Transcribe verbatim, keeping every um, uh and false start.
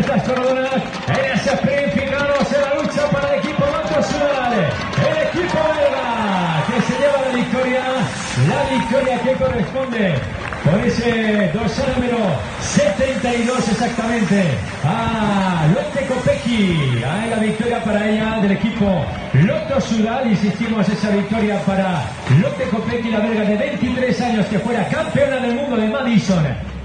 estas cordonas. En ese sprint fijaros en la lucha para el equipo Lotto Soudal. El equipo belga que se lleva la victoria. La victoria que corresponde por ese dorsal número setenta y dos exactamente a Lotte Kopecky. Hay la victoria para ella del equipo Lotto Soudal. Insistimos, esa victoria para Lotte Kopecky, la belga de veintitrés años que fuera campeona del mundo de Madison